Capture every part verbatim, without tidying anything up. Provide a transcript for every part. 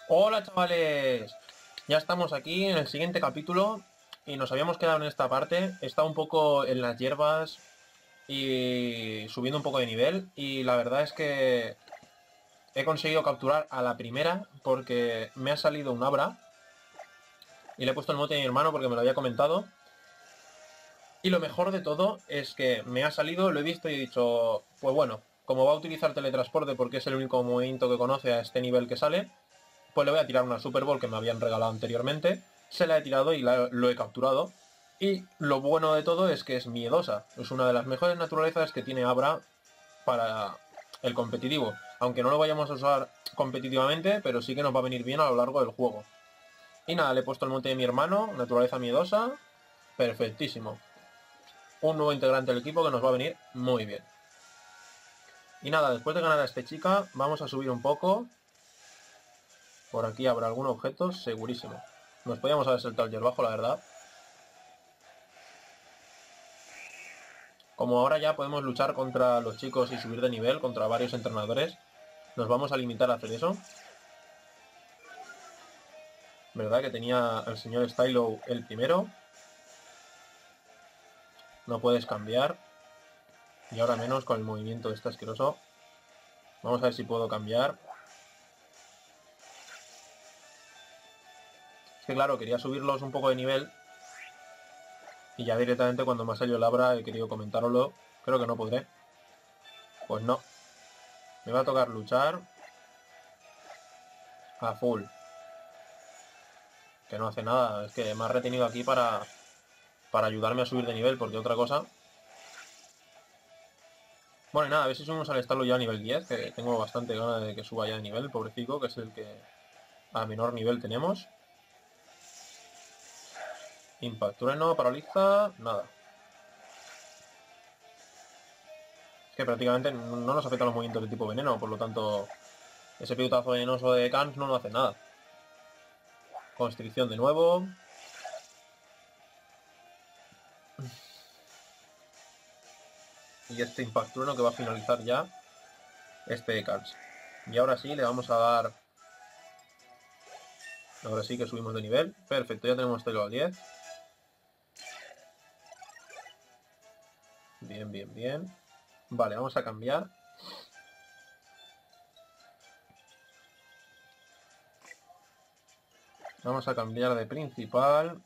Hola chavales, ya estamos aquí en el siguiente capítulo y nos habíamos quedado en esta parte. He estado un poco en las hierbas y subiendo un poco de nivel y la verdad es que he conseguido capturar a la primera porque me ha salido un Abra y le he puesto el mote a mi hermano porque me lo había comentado. Y lo mejor de todo es que me ha salido, lo he visto y he dicho, pues bueno, como va a utilizar teletransporte porque es el único movimiento que conoce a este nivel que sale, pues le voy a tirar una Super Bowl que me habían regalado anteriormente, se la he tirado y la, lo he capturado. Y lo bueno de todo es que es miedosa, es una de las mejores naturalezas que tiene Abra para el competitivo. Aunque no lo vayamos a usar competitivamente, pero sí que nos va a venir bien a lo largo del juego. Y nada, le he puesto el monte de mi hermano, naturaleza miedosa, perfectísimo. Un nuevo integrante del equipo que nos va a venir muy bien. Y nada, después de ganar a esta chica, vamos a subir un poco. Por aquí habrá algún objeto, segurísimo. Nos podíamos haber saltado el hierbajo, la verdad. Como ahora ya podemos luchar contra los chicos y subir de nivel, contra varios entrenadores, nos vamos a limitar a hacer eso. ¿Verdad que tenía el señor Stylo el primero? No puedes cambiar. Y ahora menos con el movimiento este asqueroso. Vamos a ver si puedo cambiar. Es que claro, quería subirlos un poco de nivel. Y ya directamente cuando me ha salido el Abra he querido comentároslo. Creo que no podré. Pues no. Me va a tocar luchar a full. Que no hace nada. Es que me ha retenido aquí para, para ayudarme a subir de nivel. Porque otra cosa... Bueno, y nada, a ver si subimos al estarlo ya a nivel diez. Que tengo bastante ganas de que suba ya de nivel. Pobrecito, que es el que a menor nivel tenemos. Impact, trueno, paraliza, nada. Es que prácticamente no nos afectan los movimientos de tipo veneno, por lo tanto, ese piutazo venenoso de Kans no nos hace nada. Constricción de nuevo. Y este Impact trueno que va a finalizar ya este de Kans. Y ahora sí, le vamos a dar... Ahora sí que subimos de nivel. Perfecto, ya tenemos este al diez. Bien, bien, bien. Vale, vamos a cambiar. Vamos a cambiar de principal.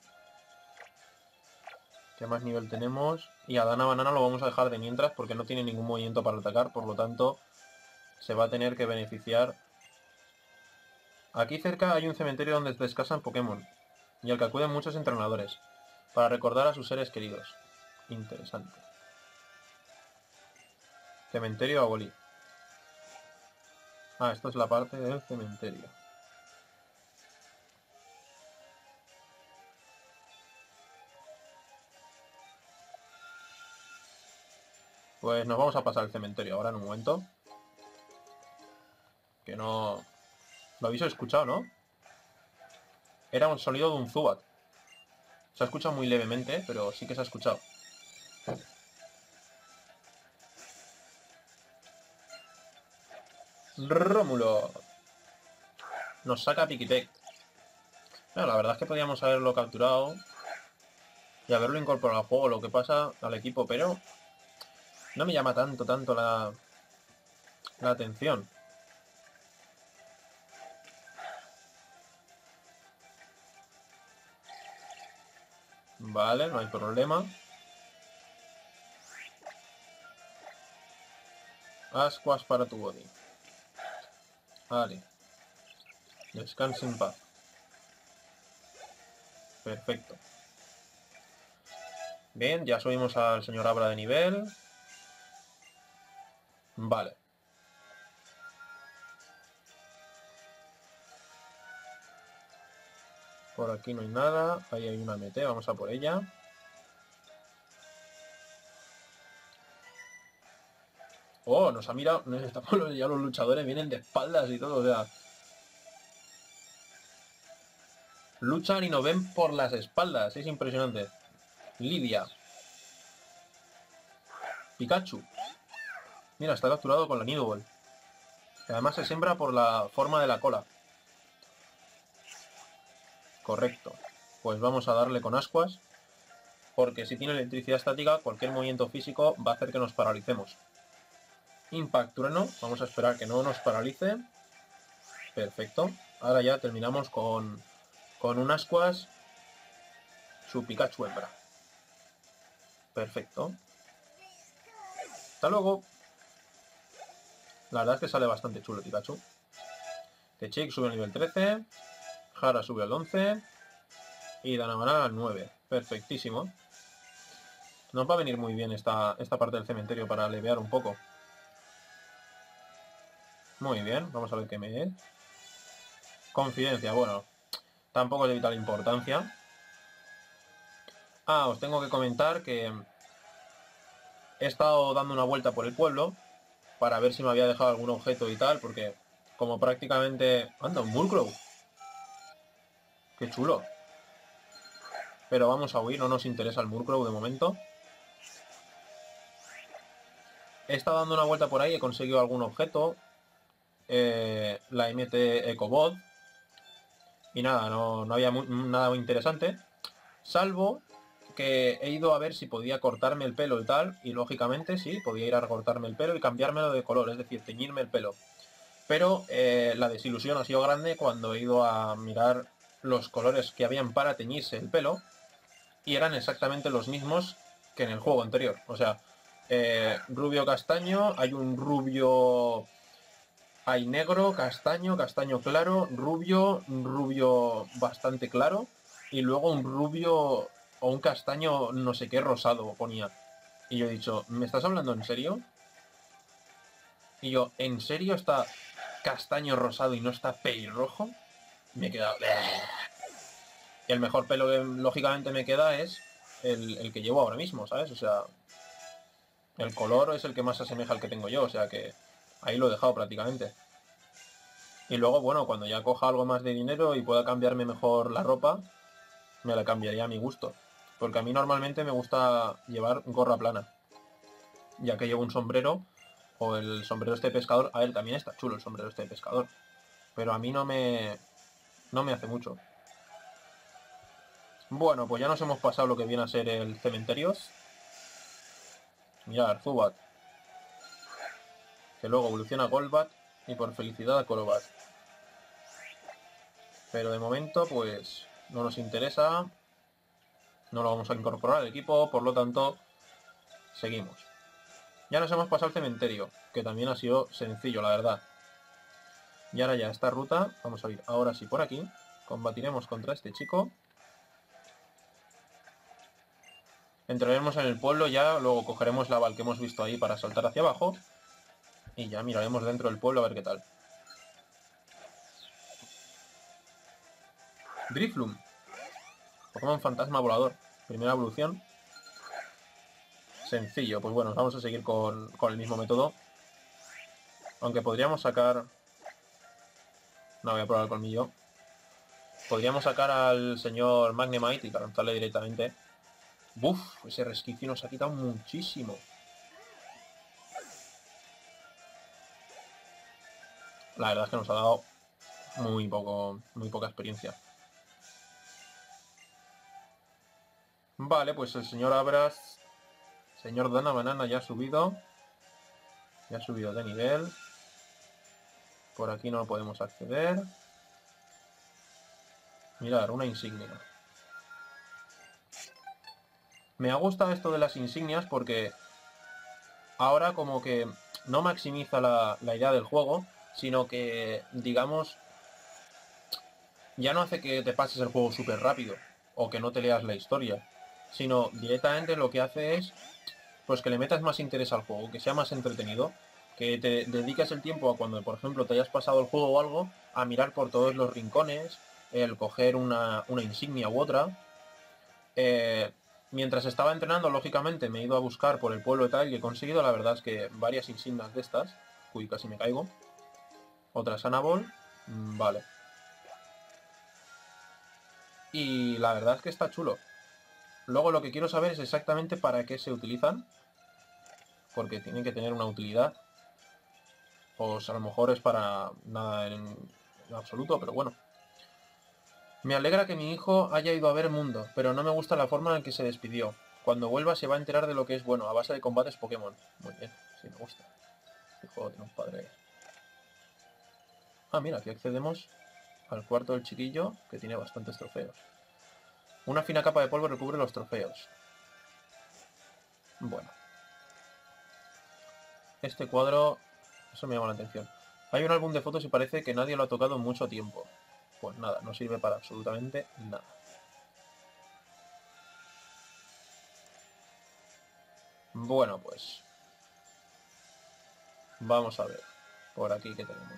¿Qué más nivel tenemos? Y a Dana Banana lo vamos a dejar de mientras porque no tiene ningún movimiento para atacar, por lo tanto se va a tener que beneficiar. Aquí cerca hay un cementerio donde descansan Pokémon y al que acuden muchos entrenadores para recordar a sus seres queridos. Interesante. Cementerio Abolí. Ah, esto es la parte del cementerio. Pues nos vamos a pasar al cementerio ahora en un momento. Que no... Lo habéis escuchado, ¿no? Era un sonido de un Zubat. Se ha escuchado muy levemente, pero sí que se ha escuchado. Rómulo. Nos saca Pikitec. Bueno, la verdad es que podríamos haberlo capturado y haberlo incorporado al juego, lo que pasa al equipo, pero no me llama tanto, tanto la, la atención. Vale, no hay problema. Ascuas para tu body. Vale. Descansa en paz. Perfecto. Bien, ya subimos al señor Abra de nivel. Vale. Por aquí no hay nada. Ahí hay una M T, vamos a por ella. Oh, nos ha mirado. Ya los luchadores vienen de espaldas y todo, o sea. Luchan y nos ven por las espaldas, es impresionante. Lidia. Pikachu. Mira, está capturado con la Nido Ball. Que además se siembra por la forma de la cola. Correcto. Pues vamos a darle con ascuas. Porque si tiene electricidad estática, cualquier movimiento físico va a hacer que nos paralicemos. Impact Trueno. Vamos a esperar que no nos paralice. Perfecto. Ahora ya terminamos con, con un ascuas. Su Pikachu hembra. Perfecto. Hasta luego. La verdad es que sale bastante chulo Pikachu. Techik sube al nivel trece. Jara sube al once. Y Danamana al nueve. Perfectísimo. Nos va a venir muy bien esta, esta parte del cementerio para aliviar un poco. Muy bien, vamos a ver qué me es. Confidencia, bueno. Tampoco es de vital importancia. Ah, os tengo que comentar que he estado dando una vuelta por el pueblo para ver si me había dejado algún objeto y tal, porque como prácticamente... ¡Anda, un Murkrow! ¡Qué chulo! Pero vamos a huir, no nos interesa el Murkrow de momento. He estado dando una vuelta por ahí, he conseguido algún objeto. Eh, la M T Ecobot. Y nada, no, no había muy, nada muy interesante. Salvo que he ido a ver si podía cortarme el pelo y tal. Y lógicamente sí, podía ir a cortarme el pelo y cambiármelo de color, es decir, teñirme el pelo. Pero eh, la desilusión ha sido grande cuando he ido a mirar los colores que habían para teñirse el pelo. Y eran exactamente los mismos que en el juego anterior. O sea, eh, rubio castaño, hay un rubio... Hay negro, castaño, castaño claro, rubio, rubio bastante claro. Y luego un rubio o un castaño no sé qué rosado ponía. Y yo he dicho, ¿me estás hablando en serio? Y yo, ¿en serio está castaño rosado y no está pelirrojo? Me he quedado... Y el mejor pelo que lógicamente me queda es el, el que llevo ahora mismo, ¿sabes? O sea, el color es el que más se asemeja al que tengo yo, o sea que ahí lo he dejado prácticamente. Y luego, bueno, cuando ya coja algo más de dinero y pueda cambiarme mejor la ropa, me la cambiaría a mi gusto. Porque a mí normalmente me gusta llevar gorra plana. Ya que llevo un sombrero, o el sombrero este de pescador. A ver, también está chulo el sombrero este de pescador. Pero a mí no me... no me hace mucho. Bueno, pues ya nos hemos pasado lo que viene a ser el cementerio. Mirad, Zubat. Que luego evoluciona a Golbat y por felicidad a Crobat. Pero de momento, pues, no nos interesa. No lo vamos a incorporar al equipo, por lo tanto, seguimos. Ya nos hemos pasado el cementerio, que también ha sido sencillo, la verdad. Y ahora ya esta ruta, vamos a ir ahora sí por aquí. Combatiremos contra este chico. Entraremos en el pueblo ya, luego cogeremos la val que hemos visto ahí para saltar hacia abajo. Y ya miraremos dentro del pueblo a ver qué tal. Drifloon. Pokémon fantasma volador. Primera evolución. Sencillo, pues bueno, vamos a seguir con, con el mismo método. Aunque podríamos sacar... No voy a probar el colmillo. Podríamos sacar al señor Magnemite y lanzarle directamente. Buf, ese resquicio nos ha quitado muchísimo. La verdad es que nos ha dado muy poco, muy poca experiencia. Vale, pues el señor Abras, señor Dana Banana ya ha subido. Ya ha subido de nivel. Por aquí no podemos acceder. Mirad, una insignia. Me ha gustado esto de las insignias porque ahora como que no maximiza la, la idea del juego, sino que, digamos, ya no hace que te pases el juego súper rápido o que no te leas la historia, sino directamente lo que hace es pues que le metas más interés al juego, que sea más entretenido, que te dediques el tiempo a cuando, por ejemplo, te hayas pasado el juego o algo, a mirar por todos los rincones, el coger una, una insignia u otra. Eh, mientras estaba entrenando, lógicamente, me he ido a buscar por el pueblo y tal, y he conseguido, la verdad es que varias insignias de estas. Uy, casi me caigo. Otra Sanaball. Mm, vale. Y la verdad es que está chulo. Luego lo que quiero saber es exactamente para qué se utilizan. Porque tienen que tener una utilidad. Pues a lo mejor es para nada en, en absoluto, pero bueno. Me alegra que mi hijo haya ido a ver el mundo, pero no me gusta la forma en que se despidió. Cuando vuelva se va a enterar de lo que es bueno, a base de combates Pokémon. Muy bien, sí me gusta. El juego tiene un padre. Ah, mira, aquí accedemos al cuarto del chiquillo, que tiene bastantes trofeos. Una fina capa de polvo recubre los trofeos. Bueno. Este cuadro... Eso me llama la atención. Hay un álbum de fotos y parece que nadie lo ha tocado en mucho tiempo. Pues nada, no sirve para absolutamente nada. Bueno, pues... Vamos a ver. Por aquí que tenemos.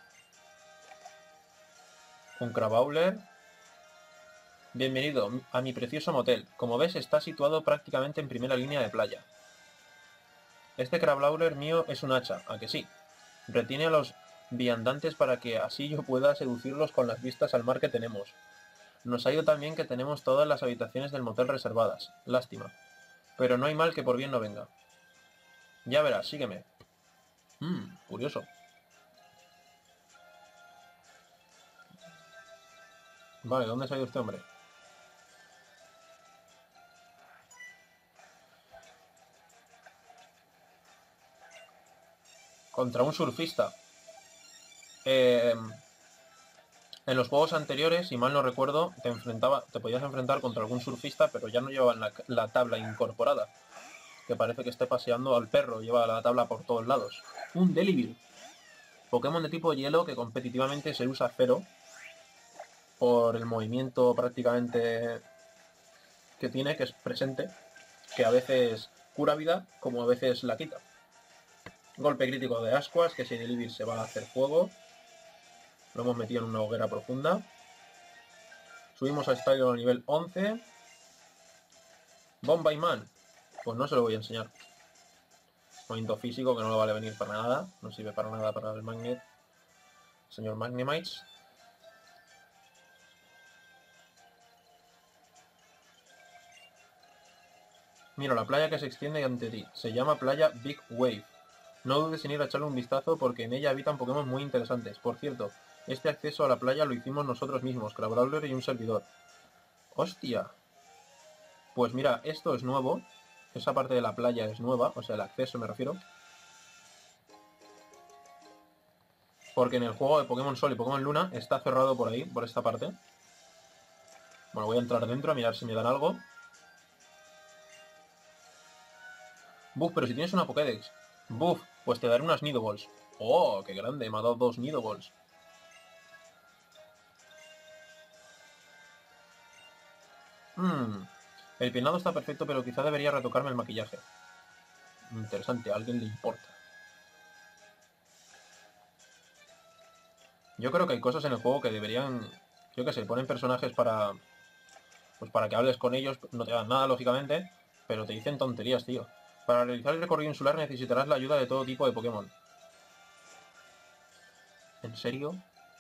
Un Crabrawler. Bienvenido a mi precioso motel. Como ves, está situado prácticamente en primera línea de playa. Este Crabrawler mío es un hacha, ¿a que sí? Retiene a los viandantes para que así yo pueda seducirlos con las vistas al mar que tenemos. Nos ha ido tan bien que tenemos todas las habitaciones del motel reservadas. Lástima. Pero no hay mal que por bien no venga. Ya verás, sígueme. Mmm, curioso. Vale, ¿dónde se ha ido este hombre? Contra un surfista. Eh, en los juegos anteriores, si mal no recuerdo, te enfrentaba, te podías enfrentar contra algún surfista, pero ya no llevaban la, la tabla incorporada. Que parece que esté paseando al perro, lleva la tabla por todos lados. Un Delibird. Pokémon de tipo hielo que competitivamente se usa cero. Por el movimiento prácticamente que tiene, que es presente. Que a veces cura vida, como a veces la quita. Golpe crítico de Ascuas, que si Delibird se va a hacer fuego. Lo hemos metido en una hoguera profunda. Subimos a Stylo a nivel once. Bombay Man. Pues no se lo voy a enseñar. Movimiento físico que no lo vale venir para nada. No sirve para nada para el Magnet. Señor Magnemites. Mira, la playa que se extiende ante ti. Se llama playa Big Wave. No dudes en ir a echarle un vistazo porque en ella habitan Pokémon muy interesantes. Por cierto, este acceso a la playa lo hicimos nosotros mismos, Crabrawler y un servidor. ¡Hostia! Pues mira, esto es nuevo. Esa parte de la playa es nueva, o sea, el acceso me refiero. Porque en el juego de Pokémon Sol y Pokémon Luna está cerrado por ahí, por esta parte. Bueno, voy a entrar dentro a mirar si me dan algo. Buf, pero si tienes una Pokédex. Buf, pues te daré unas Nidoballs. Oh, qué grande, me ha dado dos Nidoballs. Mmm, el peinado está perfecto, pero quizá debería retocarme el maquillaje. Interesante, a alguien le importa. Yo creo que hay cosas en el juego que deberían... Yo qué sé, ponen personajes para... Pues para que hables con ellos, no te dan nada, lógicamente, pero te dicen tonterías, tío. Para realizar el recorrido insular necesitarás la ayuda de todo tipo de Pokémon. ¿En serio?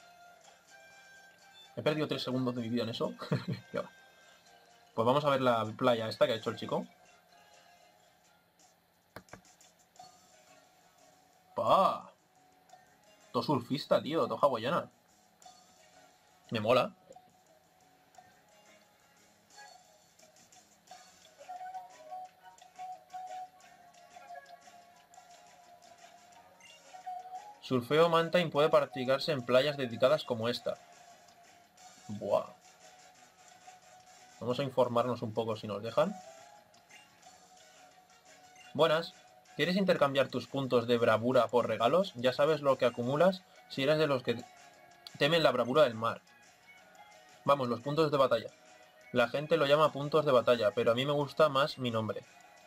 ¿He perdido tres segundos de mi vida en eso? ¿Qué va? Pues vamos a ver la playa esta que ha hecho el chico. ¡Pah! Todo surfista, tío, todo hawaiana. Me mola. Surfeo Mantine puede practicarse en playas dedicadas como esta. Buah. Vamos a informarnos un poco si nos dejan. Buenas. ¿Quieres intercambiar tus puntos de bravura por regalos? Ya sabes lo que acumulas si eres de los que temen la bravura del mar. Vamos, los puntos de batalla. La gente lo llama puntos de batalla, pero a mí me gusta más mi nombre.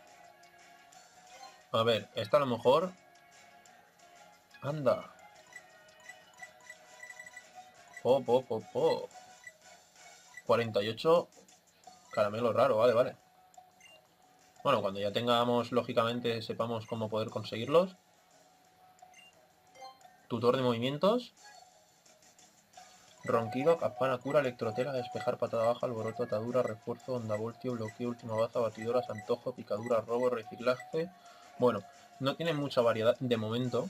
A ver, esta a lo mejor... Anda. Po, po, po, po. cuarenta y ocho caramelo raro, vale, vale. Bueno, cuando ya tengamos, lógicamente, sepamos cómo poder conseguirlos. Tutor de movimientos. Ronquido, campana, cura, electrotela, despejar, patada baja, alboroto, atadura, refuerzo, onda voltio, bloqueo, última baza, batidoras, antojo, picadura, robo, reciclaje. Bueno, no tiene mucha variedad de momento.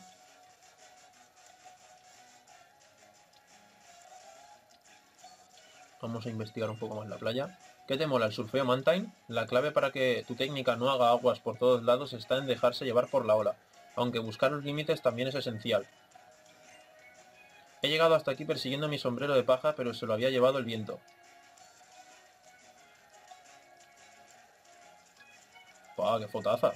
Vamos a investigar un poco más la playa. ¿Qué te mola el surfeo Mantine? La clave para que tu técnica no haga aguas por todos lados está en dejarse llevar por la ola, aunque buscar los límites también es esencial. He llegado hasta aquí persiguiendo mi sombrero de paja, pero se lo había llevado el viento. ¡Pah, qué fotaza!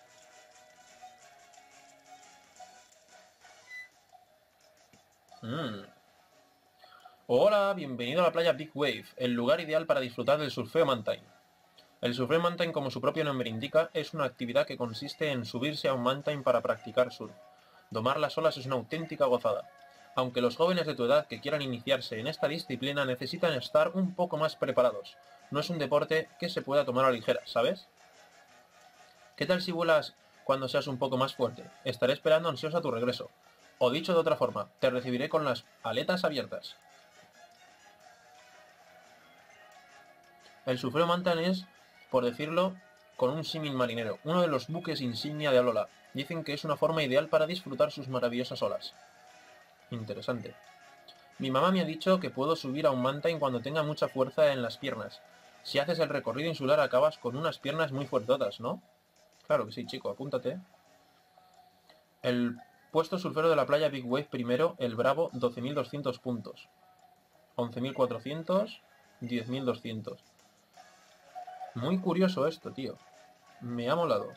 Mmm. Hola, bienvenido a la playa Big Wave, el lugar ideal para disfrutar del surfeo Mantine. El surfeo Mantine, como su propio nombre indica, es una actividad que consiste en subirse a un Mantine para practicar surf. Domar las olas es una auténtica gozada. Aunque los jóvenes de tu edad que quieran iniciarse en esta disciplina necesitan estar un poco más preparados. No es un deporte que se pueda tomar a la ligera, ¿sabes? ¿Qué tal si vuelas cuando seas un poco más fuerte? Estaré esperando ansioso a tu regreso. O dicho de otra forma, te recibiré con las aletas abiertas. El surfeo Mantine es, por decirlo, con un símil marinero, uno de los buques insignia de Alola. Dicen que es una forma ideal para disfrutar sus maravillosas olas. Interesante. Mi mamá me ha dicho que puedo subir a un Mantine cuando tenga mucha fuerza en las piernas. Si haces el recorrido insular acabas con unas piernas muy fuertotas, ¿no? Claro que sí, chico, apúntate. El puesto surfero de la playa Big Wave primero, el Bravo, doce mil doscientos puntos. once mil cuatrocientos, diez mil doscientos. Muy curioso esto, tío. Me ha molado.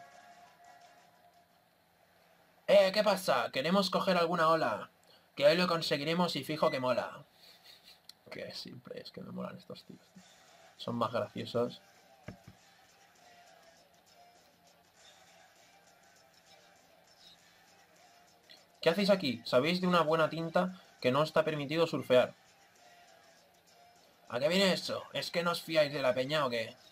¡Eh! ¿Qué pasa? ¿Queremos coger alguna ola? Que hoy lo conseguiremos y fijo que mola. Que siempre es que me molan estos tíos. Son más graciosos. ¿Qué hacéis aquí? ¿Sabéis de una buena tinta que no está permitido surfear? ¿A qué viene eso? ¿Es que no os fiáis de la peña o qué?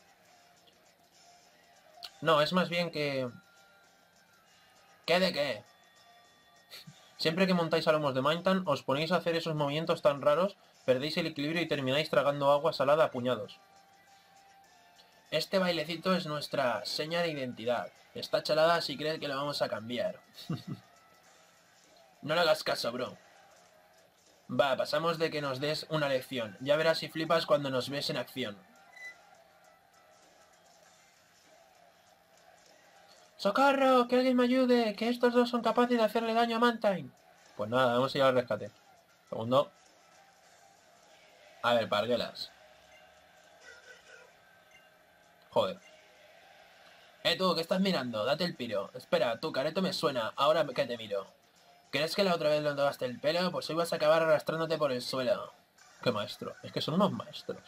No, es más bien que... ¿Qué de qué? Siempre que montáis a lomos de Mantine, os ponéis a hacer esos movimientos tan raros, perdéis el equilibrio y termináis tragando agua salada a puñados. Este bailecito es nuestra seña de identidad. Está chalada si crees que lo vamos a cambiar. No le hagas caso, bro. Va, pasamos de que nos des una lección. Ya verás si flipas cuando nos ves en acción. ¡Socorro! ¡Que alguien me ayude! ¡Que estos dos son capaces de hacerle daño a Mantine! Pues nada, vamos a ir al rescate. Segundo. A ver, parguelas. Joder. Eh, tú, ¿qué estás mirando? Date el piro. Espera, tú, careto me suena. Ahora que te miro. ¿Crees que la otra vez no tomaste el pelo? Pues hoy vas a acabar arrastrándote por el suelo. ¡Qué maestro! Es que son unos maestros.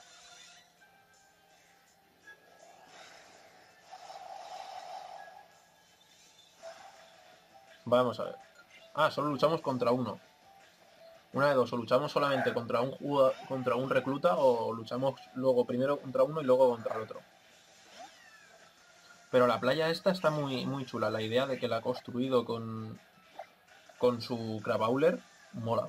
Vamos a ver. Ah, solo luchamos contra uno. Una de dos, o luchamos solamente contra un jugador, contra un recluta, o luchamos luego primero contra uno y luego contra el otro. Pero la playa esta está muy, muy chula. La idea de que la ha construido con, con su Crawler mola.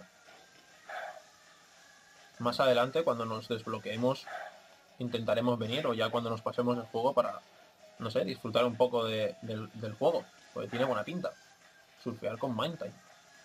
Más adelante, cuando nos desbloqueemos, intentaremos venir, o ya cuando nos pasemos el juego para, no sé, disfrutar un poco de, del, del juego. Porque tiene buena pinta. Surfear con Mantine.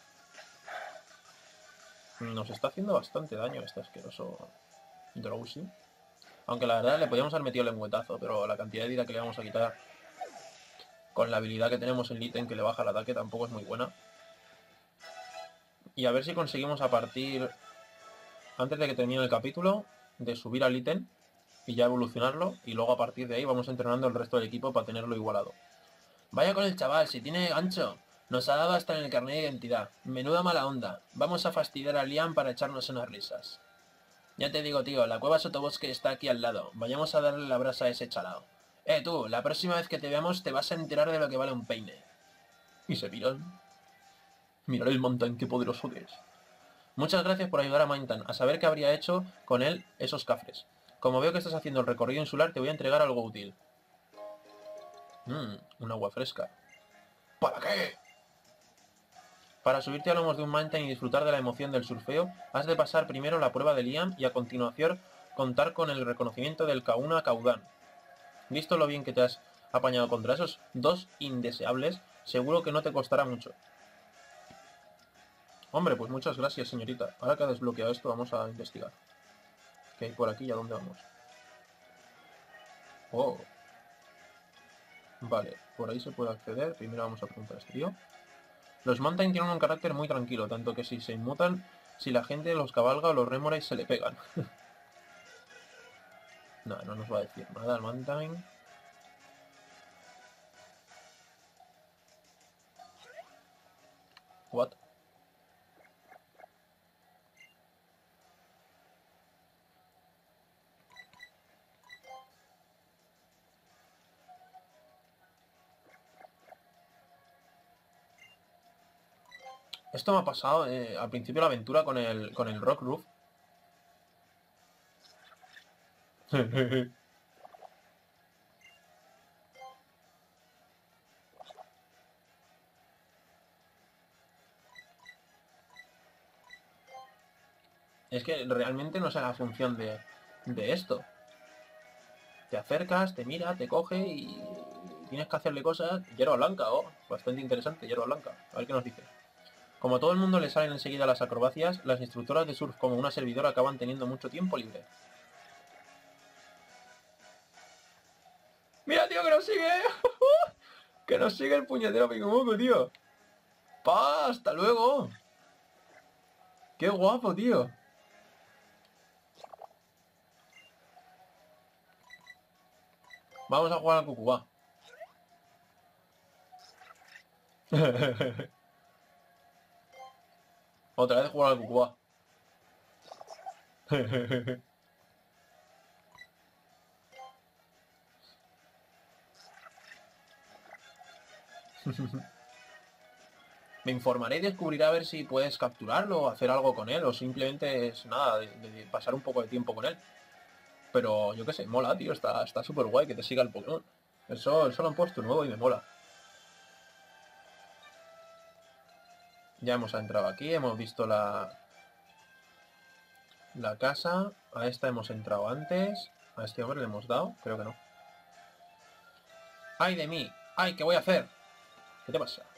Nos está haciendo bastante daño este asqueroso Drowsy. Aunque la verdad le podíamos haber metido el lengüetazo, pero la cantidad de vida que le vamos a quitar con la habilidad que tenemos en ítem que le baja el ataque tampoco es muy buena. Y a ver si conseguimos a partir, antes de que termine el capítulo, de subir al ítem y ya evolucionarlo. Y luego a partir de ahí vamos entrenando el resto del equipo para tenerlo igualado. Vaya con el chaval, si tiene gancho. Nos ha dado hasta en el carnet de identidad. Menuda mala onda. Vamos a fastidiar a Liam para echarnos unas risas. Ya te digo, tío, la cueva sotobosque está aquí al lado. Vayamos a darle la brasa a ese chalao. Eh, tú, la próxima vez que te veamos te vas a enterar de lo que vale un peine. Y se miran. Mirad el Mantine, qué poderoso que es. Muchas gracias por ayudar a Mantine, a saber qué habría hecho con él esos cafres. Como veo que estás haciendo el recorrido insular, te voy a entregar algo útil. Mmm, un agua fresca. ¿Para qué? Para subirte a lomos de un Mantine y disfrutar de la emoción del surfeo, has de pasar primero la prueba de Liam y a continuación contar con el reconocimiento del Kauna Kaudan. Visto lo bien que te has apañado contra esos dos indeseables, seguro que no te costará mucho. Hombre, pues muchas gracias, señorita. Ahora que ha desbloqueado esto, vamos a investigar. ¿Qué hay por aquí y a dónde vamos? Oh. Vale, por ahí se puede acceder. Primero vamos a preguntar a este tío. Los Mantine tienen un carácter muy tranquilo, tanto que si se inmutan, si la gente los cabalga o los Remorais se le pegan. No, no nos va a decir nada el Mantine. What? Esto me ha pasado eh, al principio de la aventura con el, con el Rock Roof. Es que realmente no sé la función de, de esto. Te acercas, te mira, te coge y tienes que hacerle cosas. Hierba blanca, oh, bastante interesante, hierba blanca. A ver qué nos dice. Como a todo el mundo le salen enseguida las acrobacias, las instructoras de surf como una servidora acaban teniendo mucho tiempo libre. ¡Mira, tío, que nos sigue! ¡Que nos sigue el puñetero picomoco, tío! ¡Pa! ¡Hasta luego! ¡Qué guapo, tío! Vamos a jugar al cucubá. Otra vez jugar al cucubá. Me informaré y descubriré a ver si puedes capturarlo o hacer algo con él, o simplemente es nada, de, de pasar un poco de tiempo con él. Pero yo qué sé, mola, tío, está está súper guay que te siga el Pokémon. Eso, eso lo han puesto nuevo y me mola. Ya hemos entrado aquí, hemos visto la, la casa. A esta hemos entrado antes. A este hombre le hemos dado, creo que no. ¡Ay de mí! ¡Ay, qué voy a hacer! ¿Qué te pasa?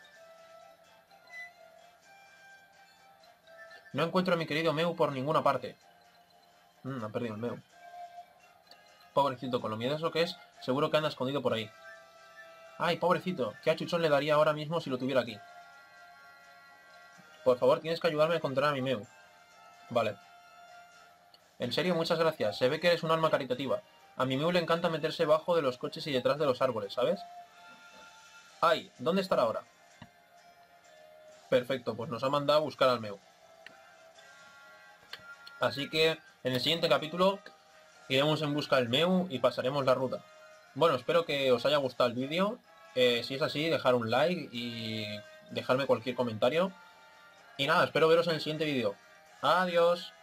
No encuentro a mi querido Meu por ninguna parte. Mmm, ha perdido el Meu. Pobrecito, con lo miedoso que es, seguro que anda escondido por ahí. ¡Ay, pobrecito! ¿Qué achuchón le daría ahora mismo si lo tuviera aquí? Por favor, tienes que ayudarme a encontrar a mi Meu. Vale. En serio, muchas gracias. Se ve que eres un alma caritativa. A mi Meu le encanta meterse bajo de los coches y detrás de los árboles, ¿sabes? ¡Ay! ¿Dónde estará ahora? Perfecto, pues nos ha mandado a buscar al Meu. Así que en el siguiente capítulo iremos en busca del Meu y pasaremos la ruta. Bueno, espero que os haya gustado el vídeo. Eh, si es así, dejar un like y dejarme cualquier comentario. Y nada, espero veros en el siguiente vídeo. Adiós.